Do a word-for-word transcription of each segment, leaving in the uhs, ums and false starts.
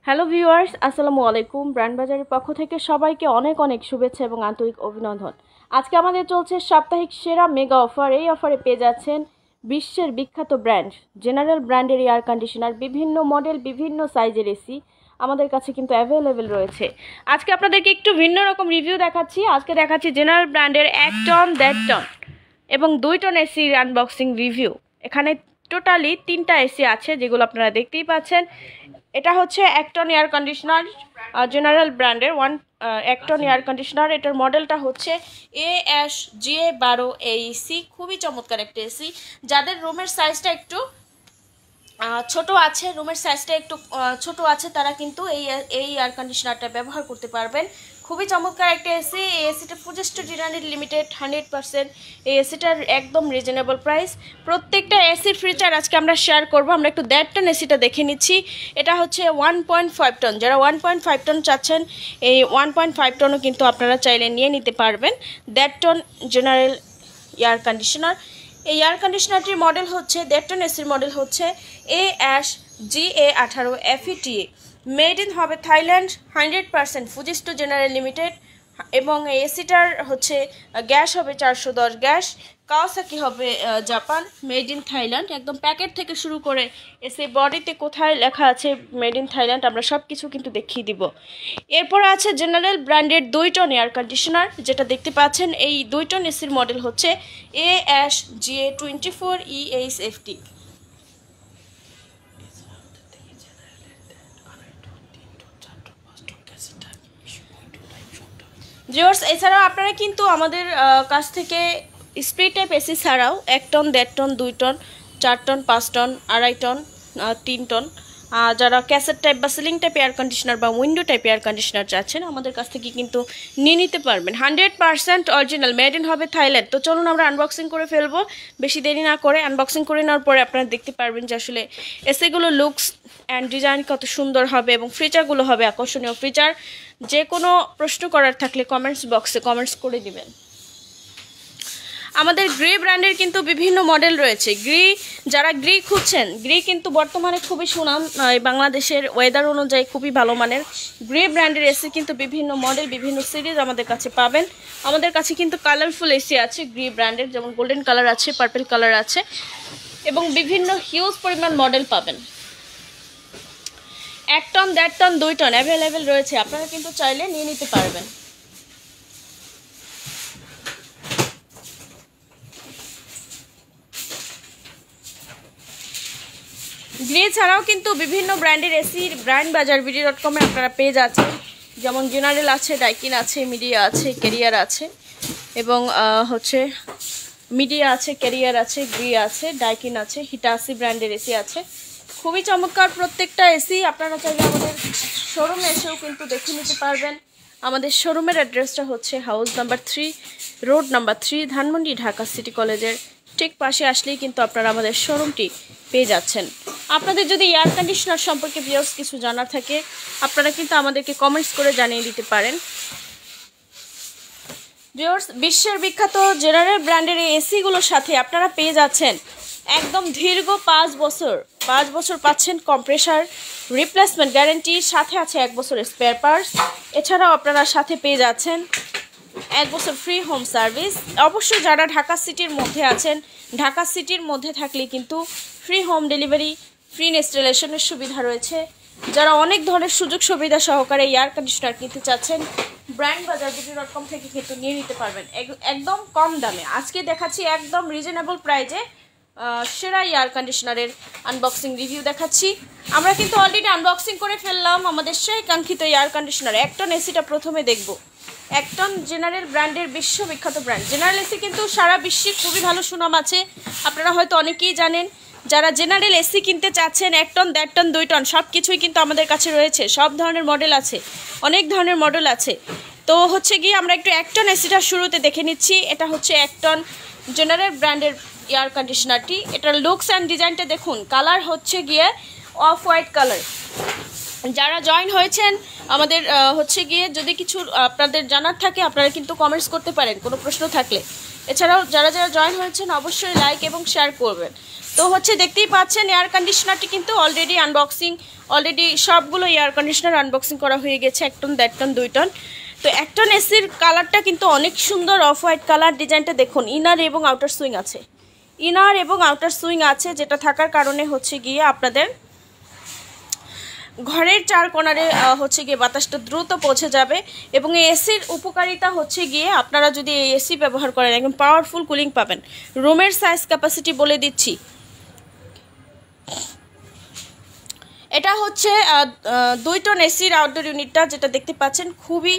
Hello viewers, আসসালামু আলাইকুম। Brand বাজারের পক্ষ থেকে সবাইকে অনেক অনেক শুভেচ্ছা এবং আন্তরিক অভিনন্দন। আজকে আমাদের চলছে সাপ্তাহিক সেরা মেগা অফার। এই অফারে পেয়ে যাচ্ছেন বিশ্বের বিখ্যাত ব্র্যান্ড জেনারেল ব্র্যান্ডের এয়ার কন্ডিশনার, বিভিন্ন মডেল, বিভিন্ন সাইজের এসি আমাদের কাছে কিন্তু অ্যাভেলেবেল রয়েছে। আজকে আপনাদেরকে একটু ভিন্ন রকম রিভিউ দেখাচ্ছি। আজকে দেখাচ্ছি জেনারেল ব্র্যান্ডের এক টন, দেড় টন এবং দুই টন এসির আনবক্সিং রিভিউ। এখানে টোটালি তিনটা এসি আছে, যেগুলো আপনারা দেখতেই পাচ্ছেন। এটা হচ্ছে এক টন এয়ার কন্ডিশনার, জেনারেল ব্র্যান্ডের ওয়ান এক টন এয়ার কন্ডিশনার। এটার মডেলটা হচ্ছে এ এস জি এ বারো এসি। খুবই চমৎকার একটা এসি। যাদের রুমের সাইজটা একটু ছোট আছে, রুমের সাইজটা একটু ছোট আছে, তারা কিন্তু এই এই এয়ার কন্ডিশনারটা ব্যবহার করতে পারবেন। খুবই চমৎকার একটা এসি। এই এসিটা ফুজেস্টো ডিনারের লিমিটেড হান্ড্রেড পার্সেন্ট। এই এসিটার একদম রিজনেবল প্রাইস। প্রত্যেকটা এসির ফিচার আজকে আমরা শেয়ার করব। আমরা একটু দেড় টন এসিটা দেখে নিচ্ছি। এটা হচ্ছে ওয়ান পয়েন্ট ফাইভ টন। যারা ওয়ান পয়েন্ট ফাইভ টন চাচ্ছেন, এই ওয়ান পয়েন্ট ফাইভ টনও কিন্তু আপনারা চাইলে নিয়ে নিতে পারবেন। দেড় টন জেনারেল এয়ার কন্ডিশনার। এই এয়ার কন্ডিশনারটির মডেল হচ্ছে, দেড় টন এসির মডেল হচ্ছে এ এস জি এ আঠারো এফইটিএ। মেড ইন হবে Thailand, hundred percent Fujitsu general limited. এবং এই এসিটার হচ্ছে গ্যাস হবে চারশো দশ গ্যাস। কাওয়াসাকি হবে জাপান। Made in Thailand. একদম প্যাকেট থেকে শুরু করে এসি বডিতে কোথায় লেখা আছে মেড ইন থাইল্যান্ড, আমরা সব কিছু কিন্তু দেখিয়ে দিব। এরপর আছে জেনারেল ব্র্যান্ডের দুই টন এয়ার কন্ডিশনার, যেটা দেখতে পাচ্ছেন। এই দুই টন এসির মডেল হচ্ছে A S G A twenty four E H F T. Viewers, এছাড়াও আপনারা কিন্তু আমাদের কাছ থেকে স্প্রে টাইপ এসি ছাড়াও এক টন, দেড় টন, দুই টন, চার টন, পাঁচ টন, আড়াই টন, তিন টন, যারা ক্যাসেট টাইপ বা সিলিং টাইপ এয়ার কন্ডিশনার বা উইন্ডো টাইপ এয়ার কন্ডিশনার চাচ্ছেন, আমাদের কাছ থেকে কিন্তু নিয়ে নিতে পারবেন। Hundred percent original, made in হবে থাইল্যান্ড। তো চলুন আমরা আনবক্সিং করে ফেলবো। বেশি দেরি না করে আনবক্সিং করে নেওয়ার পরে আপনারা দেখতে পারবেন যে আসলে এসিগুলো লুকস অ্যান্ড ডিজাইন কত সুন্দর হবে এবং ফিচারগুলো হবে আকর্ষণীয় ফিচার। যে কোনো প্রশ্ন করার থাকলে কমেন্টস বক্সে কমেন্টস করে দিবেন। আমাদের গ্রে ব্র্যান্ডের কিন্তু বিভিন্ন মডেল রয়েছে। গ্রি, যারা গ্রি খুঁজছেন, গ্রি কিন্তু বর্তমানে খুবই সুনাম, বাংলাদেশের ওয়েদার অনুযায়ী খুবই ভালো মানের। গ্রে ব্র্যান্ডের এসি কিন্তু বিভিন্ন মডেল, বিভিন্ন সিরিজ আমাদের কাছে পাবেন। আমাদের কাছে কিন্তু কালারফুল এসি আছে গ্রি ব্র্যান্ডের, যেমন গোল্ডেন কালার আছে, পার্পল কালার আছে এবং বিভিন্ন হিউজ পরিমাণ মডেল পাবেন। এক টন, দেড় টন, দুই টন অ্যাভেলেবেল রয়েছে। আপনারা কিন্তু চাইলে নিয়ে নিতে পারবেন। গ্রে ছাড়াও কিন্তু বিভিন্ন ব্র্যান্ডের AC brand Bazar BD dot কমে আপনারা পেয়ে যাচ্ছেন। যেমন জেনারেল আছে, ডাইকিন আছে, মিডিয়া আছে, ক্যারিয়ার আছে এবং হচ্ছে মিডিয়া আছে, ক্যারিয়ার আছে, গ্রি আছে, ডাইকিন আছে, হিটাসি ব্র্যান্ডের এসি আছে। খুবই চমৎকার প্রত্যেকটা এসি। আপনারা চাইলে আমাদের শোরুমে এসেও কিন্তু দেখে নিতে পারবেন। আমাদের শোরুমের অ্যাড্রেসটা হচ্ছে house number three, road number three, Dhanmondi, Dhaka city কলেজের ঠিক পাশে আসলেই কিন্তু আপনারা আমাদের শোরুমটি পেয়ে যাচ্ছেন। আপনাদের যদি এয়ার কন্ডিশনার সম্পর্কে ভিউয়ার্স কিছু জানার থাকে, আপনারা কিন্তু আমাদেরকে কমেন্টস করে জানিয়ে দিতে পারেন। ভিউয়ার্স, বিশ্বের বিখ্যাত জেনারেল ব্র্যান্ডের এই এসিগুলোর সাথে আপনারা পেয়ে যাচ্ছেন একদম দীর্ঘ পাঁচ বছর পাঁচ বছর পাচ্ছেন কম্প্রেসার রিপ্লেসমেন্ট গ্যারেন্টি, সাথে আছে এক বছরের স্পেয়ার পার্টস। এছাড়াও আপনারা সাথে পেয়ে যাচ্ছেন এক বছর ফ্রি হোম সার্ভিস। অবশ্যই যারা ঢাকা সিটির মধ্যে আছেন, ঢাকা সিটির মধ্যে থাকলে কিন্তু ফ্রি হোম ডেলিভারি, ফ্রি ইনস্টলেশনের সুবিধা রয়েছে। যারা অনেক ধরনের সুযোগ সুবিধা সহকারে এয়ার কন্ডিশনার কিনতে চাচ্ছেন, brand Bazar BD dot com থেকে কিন্তু নিয়ে নিতে পারবেন একদম কম দামে। আজকে দেখাচ্ছি একদম রিজনেবল প্রাইজে সেরা এয়ার কন্ডিশনারের আনবক্সিং রিভিউ দেখাচ্ছি। আমরা কিন্তু অলরেডি আনবক্সিং করে ফেললাম আমাদের সেই কাঙ্ক্ষিত এয়ার কন্ডিশনার। এক টন এসিটা প্রথমে দেখব। এক টন জেনারেল ব্র্যান্ডের বিশ্ববিখ্যাত ব্র্যান্ড। জেনারেল এসি কিন্তু সারা বিশ্বে খুবই ভালো সুনাম আছে, আপনারা হয়তো অনেকেই জানেন। যারা জেনারেল এসি কিনতে চাচ্ছেন, এক টন, দেড় টন, দুই টন সব কিছুই কিন্তু আমাদের কাছে রয়েছে। সব ধরনের মডেল আছে, অনেক ধরনের মডেল আছে। তো হচ্ছে গিয়ে আমরা একটু এক টন এসিটা শুরুতে দেখে নিচ্ছি। এটা হচ্ছে এক টন জেনারেল ব্র্যান্ডের এয়ার কন্ডিশনারটি। এটার লুকস অ্যান্ড ডিজাইনটা দেখুন। কালার হচ্ছে গিয়ে অফ হোয়াইট কালার। যারা জয়েন হয়েছেন আমাদের হচ্ছে গিয়ে যদি কিছু আপনাদের জানার থাকে, আপনারা কিন্তু কমেন্টস করতে পারেন কোনো প্রশ্ন থাকলে। এছাড়াও যারা যারা জয়েন হয়েছেন অবশ্যই লাইক এবং শেয়ার করবেন। তো হচ্ছে দেখতেই পাচ্ছেন এয়ার কন্ডিশনারটি কিন্তু অলরেডি আনবক্সিং, অলরেডি সবগুলো এয়ার কন্ডিশনার আনবক্সিং করা হয়ে গেছে, এক টন দেড় টন দুই টন। তো এক টন এসির কালারটা কিন্তু অনেক সুন্দর, অফ হোয়াইট কালার। ডিজাইনটা দেখুন, ইনার এবং আউটার সুইং আছে, ইনার এবং আউটার সুইং আছে, যেটা থাকার কারণে হচ্ছে গিয়ে আপনাদের ঘরের চার কোণারে হচ্ছে গিয়ে বাতাসটা দ্রুত পৌঁছে যাবে। এবং এই এসির উপকারিতা হচ্ছে গিয়ে আপনারা যদি এই এসি ব্যবহার করেন একদম পাওয়ারফুল কুলিং পাবেন। রুমের সাইজ ক্যাপাসিটি বলে দিচ্ছি, এটা হচ্ছে দুই টন এসির আউটডোর ইউনিটটা যেটা দেখতে পাচ্ছেন, খুবই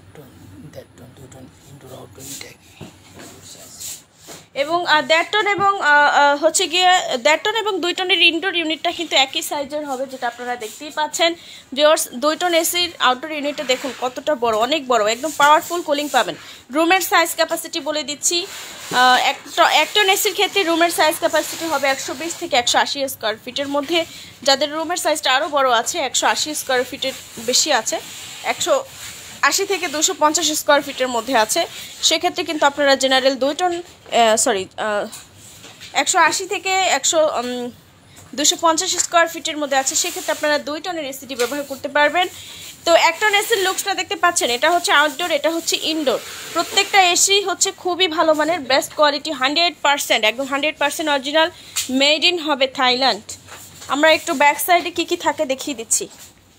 এবং দেড় টন এবং হচ্ছে গিয়ে দেড় টন এবং দুই টনের ইনডোর ইউনিটটা কিন্তু একই সাইজের হবে, যেটা আপনারা দেখতেই পাচ্ছেন। ভিউয়ার্স, দুই টন এসির আউটডোর ইউনিটটা দেখুন কতটা বড়, অনেক বড়, একদম পাওয়ারফুল কুলিং পাবেন। রুমের সাইজ ক্যাপাসিটি বলে দিচ্ছি, এক টন এসির ক্ষেত্রে রুমের সাইজ ক্যাপাসিটি হবে একশো বিশ থেকে একশো আশি স্কোয়ার ফিটের মধ্যে। যাদের রুমের সাইজটা আরও বড় আছে, একশো আশি স্কোয়ার ফিটের বেশি আছে, একশো আশি থেকে দুশো পঞ্চাশ স্কোয়ার ফিটের মধ্যে আছে, সেক্ষেত্রে কিন্তু আপনারা জেনারেল দুই টন সরি একশো আশি থেকে একশো দুশো পঞ্চাশ স্কোয়ার ফিটের মধ্যে আছে, সেক্ষেত্রে আপনারা দুই টনের এসিটি ব্যবহার করতে পারবেন। তো এক টন এসির লুকসটা দেখতে পাচ্ছেন, এটা হচ্ছে আউটডোর, এটা হচ্ছে ইনডোর। প্রত্যেকটা এসি হচ্ছে খুবই ভালো মানের, বেস্ট কোয়ালিটি, হান্ড্রেড পারসেন্ট একদম hundred percent original, made in হবে থাইল্যান্ড। আমরা একটু ব্যাক সাইডে কী কী থাকে দেখিয়ে দিচ্ছি।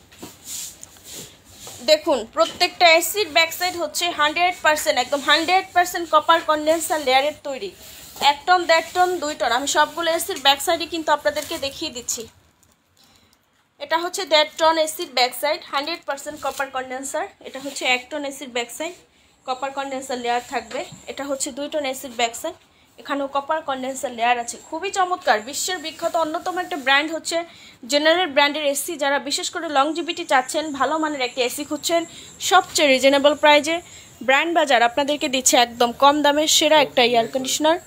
দেখুন, প্রত্যেকটা এসির ব্যাক সাইড হচ্ছে হান্ড্রেড পারসেন্ট একদম হান্ড্রেড পারসেন্ট কপার কন্ডেন্সার লেয়ারের তৈরি। এক টন দেড় টন দুই টন আমি সবগুলো এসির ব্যাক সাইডে কিন্তু আপনাদেরকে দেখিয়ে দিচ্ছি। এটা হচ্ছে দেড় টন এসির back side, hundred percent copper condenser. এটা হচ্ছে এক টন এসির back side, copper condenser layer থাকবে। এটা হচ্ছে দুই টন এসির ব্যাক সাইড, এখানেও কপার কন্ডেন্সার লেয়ার আছে। খুবই চমৎকার, বিশ্বের বিখ্যাত অন্যতম একটা ব্র্যান্ড হচ্ছে জেনারেল ব্র্যান্ডের এসি। যারা বিশেষ করে লংজিভিটি চাচ্ছেন, ভালো মানের একটা এসি খুঁজছেন সবচেয়ে রিজনেবল প্রাইজে, ব্র্যান্ড বাজার আপনাদেরকে দিচ্ছে একদম কম দামে সেরা একটা এয়ার কন্ডিশনার।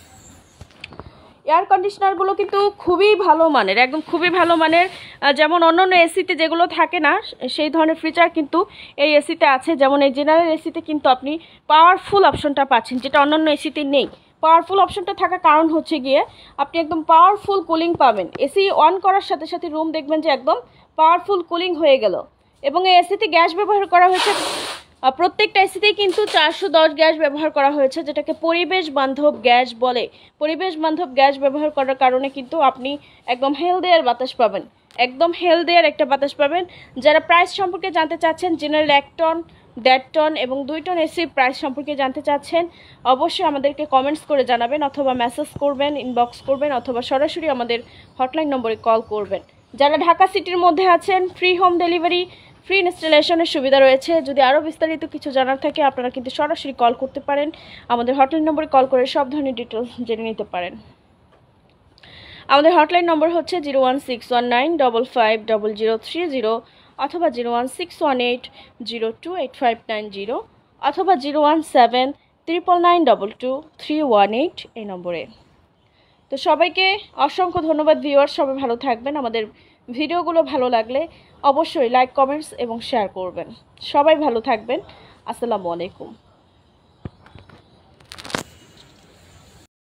এয়ার কন্ডিশনারগুলো কিন্তু খুবই ভালো মানের, একদম খুবই ভালো মানের। যেমন অন্য অন্য এসিতে যেগুলো থাকে না সেই ধরনের ফিচার কিন্তু এই এসিতে আছে। যেমন এই জেনারেল এসিতে কিন্তু আপনি পাওয়ারফুল অপশনটা পাচ্ছেন, যেটা অন্যান্য এসিতে নেই। পাওয়ারফুল অপশনটা থাকার কারণ হচ্ছে গিয়ে আপনি একদম পাওয়ারফুল কুলিং পাবেন। এসি অন করার সাথে সাথে রুম দেখবেন যে একদম পাওয়ারফুল কুলিং হয়ে গেল। এবং এই এসিতে গ্যাস ব্যবহার করা হয়েছে, প্রত্যেকটা এসিতেই কিন্তু চারশো দশ গ্যাস ব্যবহার করা হয়েছে, যেটাকে পরিবেশ বান্ধব গ্যাস বলে। পরিবেশ বান্ধব গ্যাস ব্যবহার করার কারণে কিন্তু আপনি একদম হেলদিয়ার বাতাস পাবেন, একদম হেলদিয়ার একটা বাতাস পাবেন। যারা প্রাইস সম্পর্কে জানতে চাচ্ছেন, জেনারেল এক টন দেড় টন এবং দুই টন এসির প্রাইস সম্পর্কে জানতে চাচ্ছেন, অবশ্যই আমাদেরকে কমেন্টস করে জানাবেন, অথবা মেসেজ করবেন, ইনবক্স করবেন, অথবা সরাসরি আমাদের হটলাইন নম্বরে কল করবেন। যারা ঢাকা সিটির মধ্যে আছেন, ফ্রি হোম ডেলিভারি, ফ্রি ইনস্টলেশনের সুবিধা রয়েছে। যদি আরও বিস্তারিত কিছু জানার থাকে আপনারা কিন্তু সরাসরি কল করতে পারেন, আমাদের হটলাইন নম্বরে কল করে সব ধরনের ডিটেলস জেনে নিতে পারেন। আমাদের হটলাইন নম্বর হচ্ছে zero one six one nine double five double zero three zero, অথবা zero one six one eight zero two eight five nine zero, অথবা zero one seven triple nine double two three one eight এই নম্বরে। তো সবাইকে অসংখ্য ধন্যবাদ viewers, সবাই ভালো থাকবেন। আমাদের ভিডিওগুলো ভালো লাগলে অবশ্যই লাইক, কমেন্টস এবং শেয়ার করবেন। সবাই ভালো থাকবেন। আসসালামু আলাইকুম।